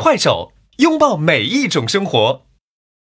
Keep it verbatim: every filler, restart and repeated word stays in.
快手，拥抱每一种生活。